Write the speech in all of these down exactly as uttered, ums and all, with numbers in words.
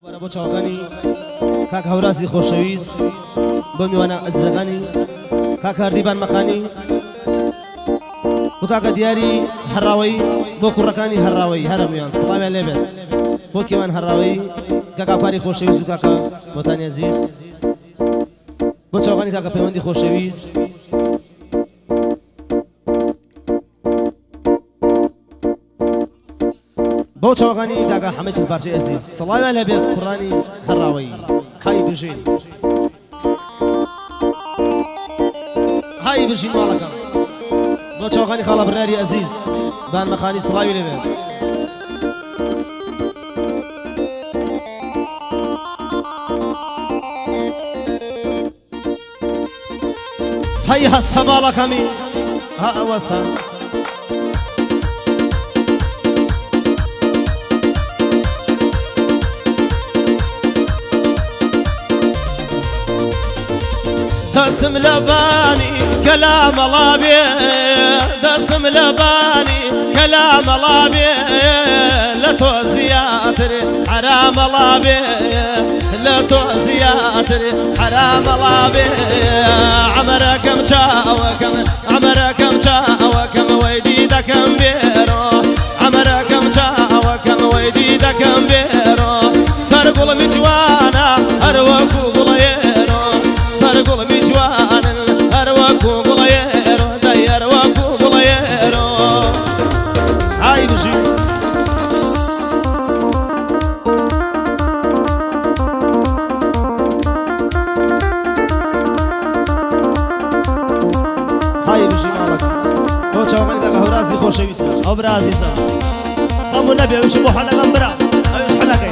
بۆ چاوەکانی کاک هەورازی خۆشەویست بۆ میوانە ئەزیزەکانی کاک هەردیبان مەقانی بۆ کاکە دیاری هەڕاوەی بۆ کوڕەکانی هەڕاوەی هەرەمویان سڵامیان لێبێت بۆ کێوان هەڕاوەی کاک ئاپاری خۆشەویست و کاکە بۆتانی عەزیز بۆ چاوەکانی کاکە پەیوەندی خۆشەویست بۆ چاوەکانی کاکە حەمەد چلپارچەی عەزیز سڵامیان لێبێت کوڕانی هەڕاوەی های بژین های بژین ماڵەکەم بۆ چاوەکانی خاڵە بڕیاری عەزیز بان مەقانی سڵاوی لێبێت هەی هەسە ماڵەکەمی ها ئەوەسە دسم لباني كلام الله دسم لباني كلام الله لا توزياتري حرام الله لا توزياتري حرام الله عمركم شاوكم عمركم شاوكم ويديدكم بيرو عمركم شاوكم ويديدكم بيرو سرقوا المجوانا أروكو بليرو سرقوا المجوانا أروكو بليرو داي أروكو بليرو هاي بجي هاي بجي مالك هو شاوغاني كاكا هورازي خوشويسا أو برازيسا أمو النبي وش بو حلقة مبرا أيوش حلقة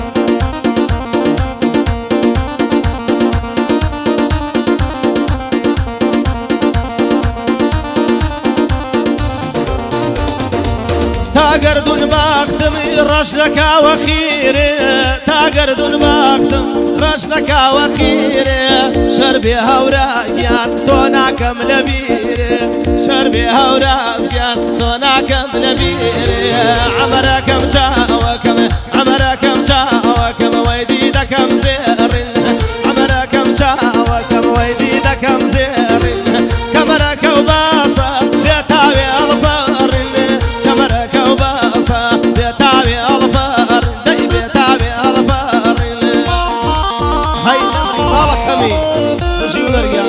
تاقردون باختم رشلك وخيري تاقردون باختم رشلك وخيري شربي هوراقيان توناكم لبيري شربي هوراقيان توناكم لبيري عمركم شاوكم عمركم شاوكم ويديدكم زيرين عمركم شاوكم ويديدكم زيرين كمرك وباصة بيتاوي الفرين كمرك وباصة بيتاوي الفرين داي بيتاوي الفرين هاي نمري مالك همي بجي ونرجع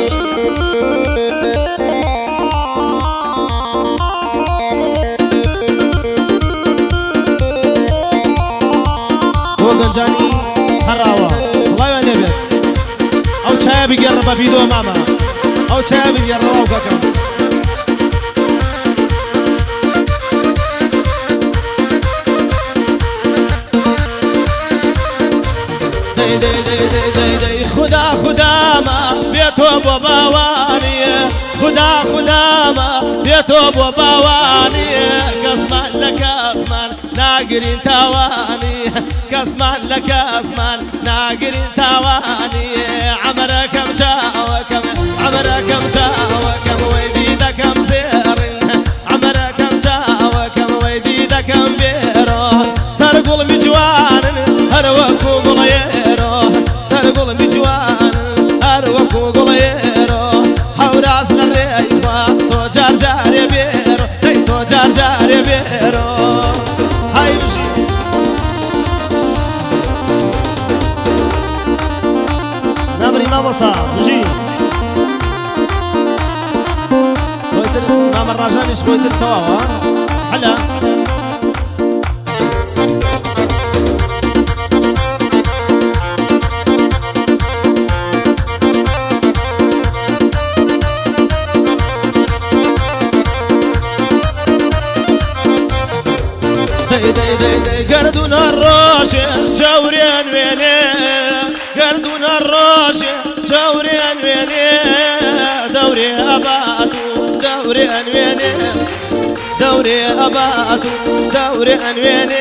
جاني هراوة صلاة النبي أو شاي بيقرب فيديو ماما أو شاي بيقرب وكذا داي داي داي داي داي داي خدا خدا ما بيتو بابواني خدا خدا ما بيتو بابواني قسمان لك قسمان ناقرين تواني كسمان لك اسمان ناقرين تواني عمركم شاوكم عمركم شاوكم ويديدكم زيرين عمركم شاوكم ويديدكم بيرو سرقوا المجوان هروكو قليرو سرقوا المجوان هروكو قليرو هوراس الريخوة تو جار جار بيرو هي تو جار جار بيرو هاي نمري ما وصل بجي خويتر نام الرجال ايش خويتر تواوا حلا داي داي داي داي قردون الروشة جوريان ويني قردون الروشة جوري أنويني دوري أباتو دوري أنويني دوري أباتو دوري أنويني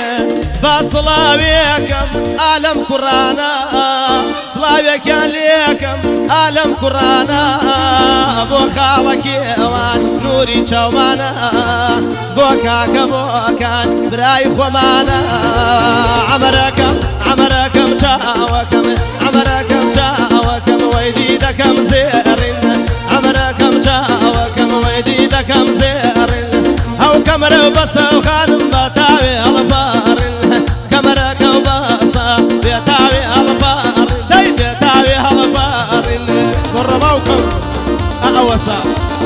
بصلاويكم عالم قرانا صلاويك عليكم عالم قرانا بو خالك يوان نوري شومانا بوكاك بوكان براي خمانا عمركم عمركم شاوكم عمركم شاوكم ويديدكم زيرين عمركم شاوكم ويديدكم زيرين أو كمر بس وخانم بتاوي الفارن كمرك وبس بتاوي الفارن داي بتاوي الفارن قربوكم أوسا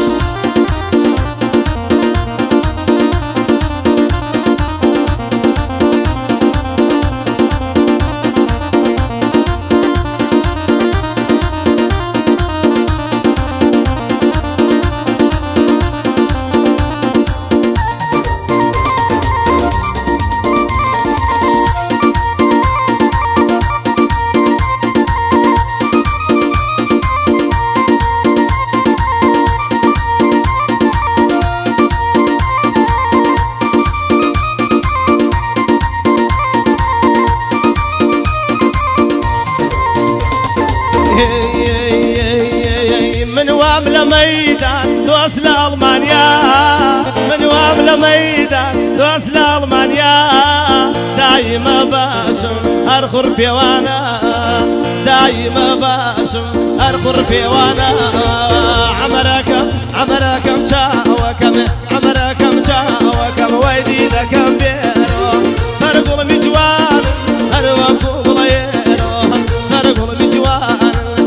من وامل ميدان دوس لألمانيا من وامل ميدان دوس لألمانيا دايما باشم أرخر بيوانا دايما باشم أرخر بيوانا عمركم عمركم شاوكم عمركم شاوكم ويديدكم بيرو سرقوا المجوان أروكوا بليرو سرقوا المجوان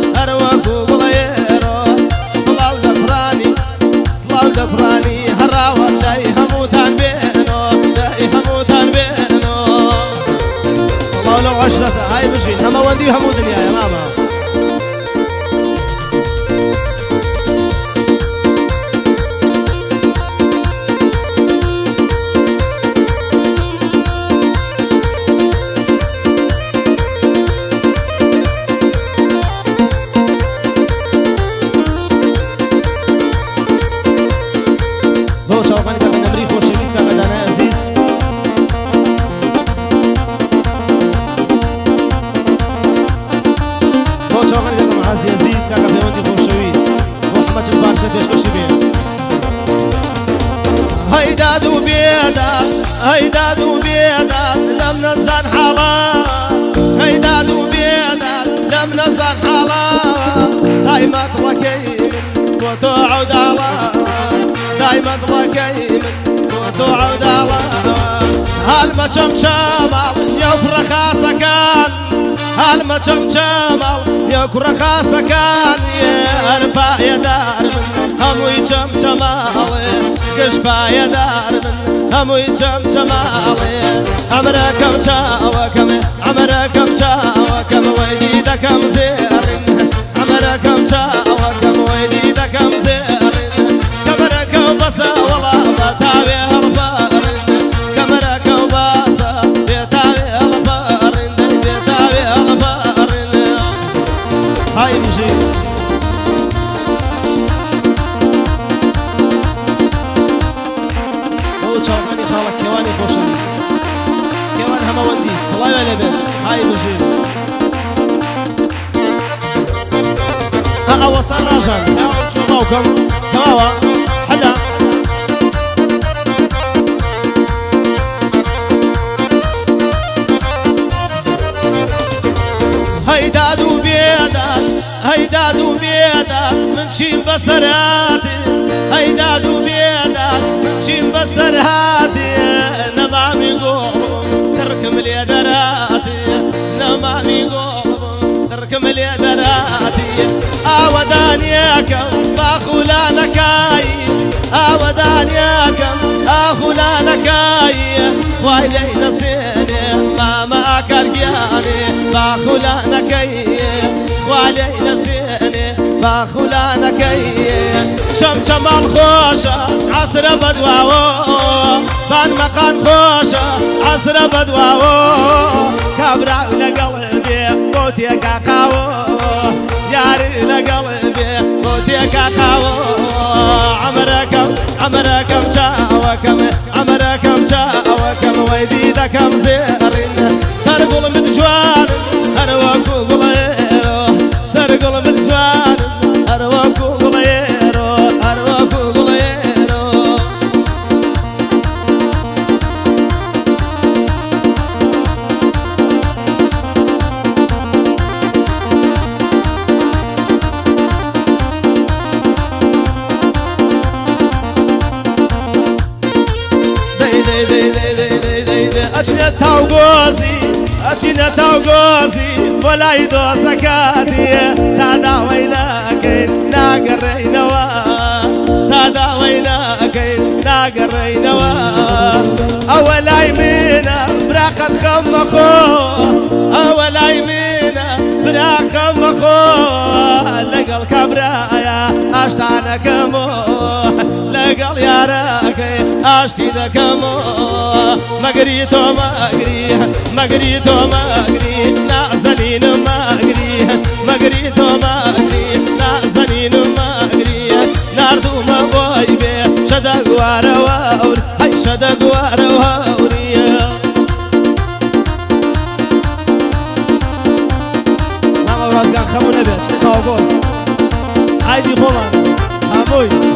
فراني هراوان داي هموتان بينو داي هموتان بينو الله لو عشرة هاي مشي هما ودي همو دنيا يا ماما هيداد وبيداد هيداد وبيداد لم نزن حلا هيداد وبيداد لم نزن حلا دايما تركيم وتعود على دايما تركيم وتعود على هالما شمشمال يفرخ سكان هالما شمشمال يفرخ سكان يرفع يدار من هموي شمشمال قشبا يدار من هموي شمشمال عمركم شاوكم عمركم شاوكم ويديدكم زيرين عمركم شاوكم ويديدكم زيرين كمركم بس والله بتاوي الفارن كمركم بس بتاوي الفارن بتاوي الفارن هاي مشي شوفاني خالك كواني خوشني كوان هما ودي صلاة على بيت هاي بجي ها وصل راجل شو موكم تواوا حدا هيداد وبيداد هيداد وبيداد من شين بسراتي هيداد وبيداد من شين بسراتي نمامي قوم تركم اليدراتي نمامي قوم تركم اليدراتي اودانيكم باخولانكاي اودانيكم اخولانكاي ويلي نسيني ما معك القياني باخولانكاي ويلي نسيني باخولانكاي شمشم الخوشة عصر بدواو بان مقام خوشة عصر بدواو كبرع لقلبي موتي كاكاو ياري لقلبي موتي كاكاو عمركم عمركم شاوكم عمركم شاوكم ويديدكم زيرين سرقوا المدجوان أروكوا قليرو سرقوا المدجوان أروكوا قليرو أروكوا قليرو أجنة تاوغوزي أجنة تاوغوزي ولا يدو سكاتي تادا ويناكين ناقرينوا تادا ويناكين ناقرينوا أولا يمينا براقة خمخو أولا يمينا براقة خمخو لقل كبرايا أشتعنا كمو لقل ياراكي أشتي ذكمو مقريتو مقري مقريتو مقري نازنين مقري مقريتو مقري نازنين مقري ناردو مبويبي شدق وارا واور هاي شدق وارا واوري نعم ورازقان خمو نبي شنو تاوغوز عايدي خوما هموي